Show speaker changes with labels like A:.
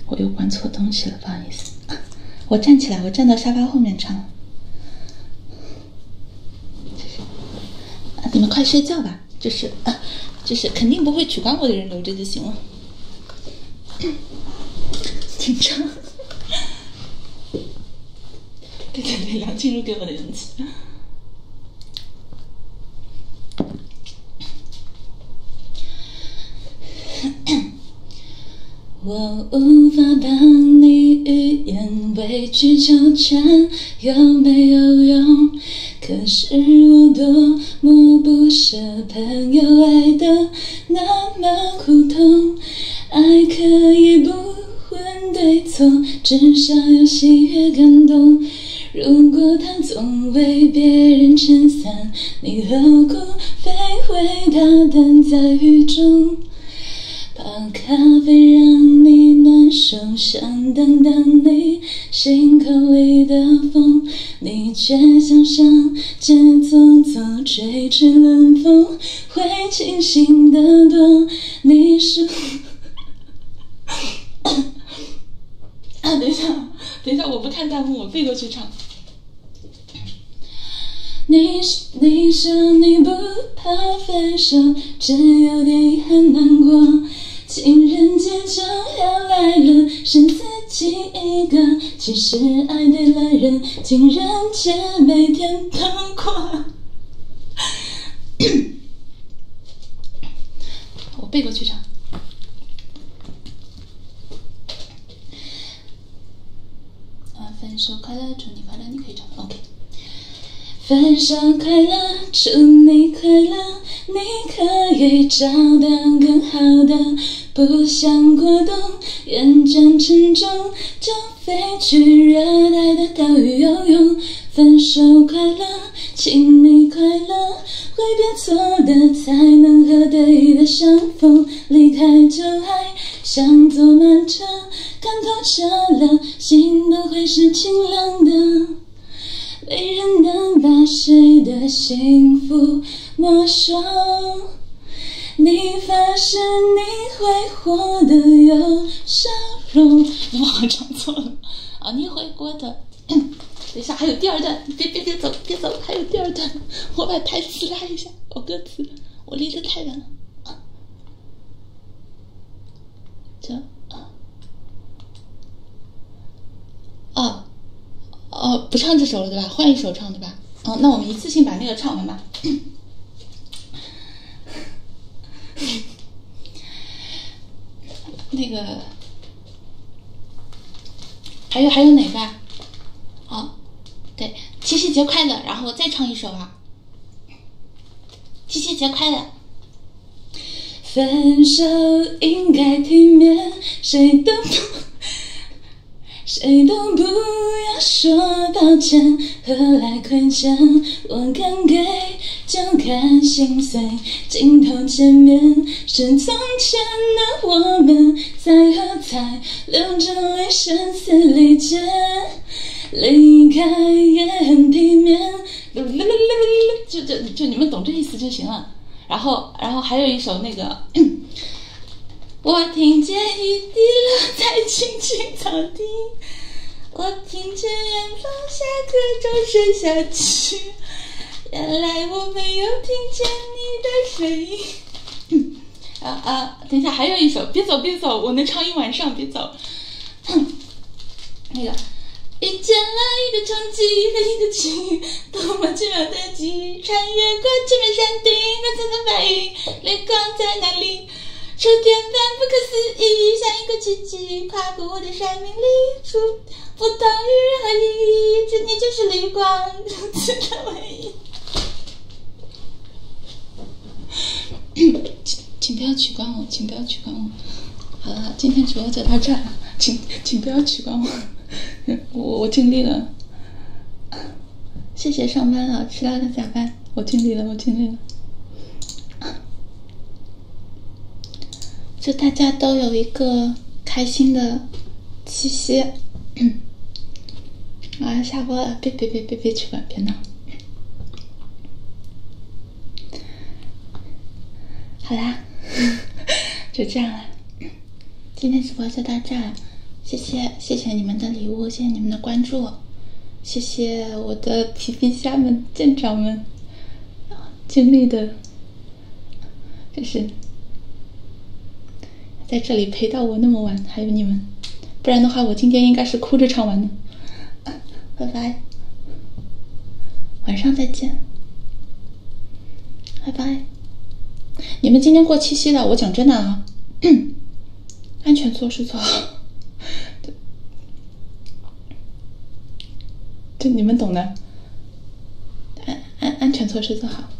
A: 我又关错东西了，不好意思。我站起来，我站到沙发后面唱。你们快睡觉吧，就是肯定不会取关我的人留着就行了。紧张。对对对，梁静茹给我的勇气。我无法帮你语言委曲求全，有没有用？可是我多么不舍朋友爱的那么苦痛，爱可以不分对错，至少有喜悦感动。如果它总为别人撑伞，你何苦飞回它等在雨中？泡咖啡让你难受，想等等你心口里的风，你却想上街走走，吹吹冷风，会清醒得多。你是等一下，我不看弹幕，我背过去唱。你说你不怕分手，只有点遗憾难过。情人节就要来了，剩自己一个。其实爱对了人，情人节每天都过。我背过去唱。分手快乐，祝你快乐，你可以唱 OK。分手快乐，祝你快乐，你可以找到更好的。不想过冬，厌倦沉重，就飞去热带的岛屿游泳。分手快乐，请你快乐，会变错的才能和对的相逢。离开旧爱，像坐慢车，看透彻了，心都会是清凉的。没人能把谁的幸福没收，你发誓你会活得有笑容。我唱错了啊！你会过的。等一下，还有第二段，别走，还有第二段。我把台词拉一下，我歌词我离得太远了啊！不唱这首了对吧？换一首唱对吧？那我们一次性把那个唱完吧。那个还有哪个啊？对，七夕节快乐，然后再唱一首啊。七夕节快乐。分手应该体面，谁都不要说抱歉，何来亏欠？我敢给就敢心碎，镜头前面是从前的我们，在喝彩，流着泪声嘶力竭，离开也很体面。就你们懂这意思就行了。然后还有一首那个。我听见雨滴落在青青草地，我听见远方下课钟声响起，原来我没有听见你的声音。等一下，还有一首，别走，我能唱一晚上，别走。那个，遇见了一个冲击和一个奇遇，多么奇妙的际遇，穿越过千面山顶和层层白云，泪光在哪里？触电般不可思议，像一个奇迹，跨过我的生命里，触不同于任何意义，这你就是绿光，如此的唯一。请不要取关我，请不要取关我。好了，今天直播就到这儿，请不要取关我，我尽力了。谢谢上班了，迟到的加班，我尽力了。祝大家都有一个开心的七夕。下播了，别取关，别闹。好啦，就这样了。今天直播就到这儿了， 谢谢你们的礼物，谢谢你们的关注，谢谢我的皮皮虾们、舰长们，经历的，就是在这里陪到我那么晚，还有你们，不然的话，我今天应该是哭着唱完的。拜拜，晚上再见，拜拜。你们今天过七夕的，我讲真的啊，安全措施做好，这你们懂的，安全措施做好。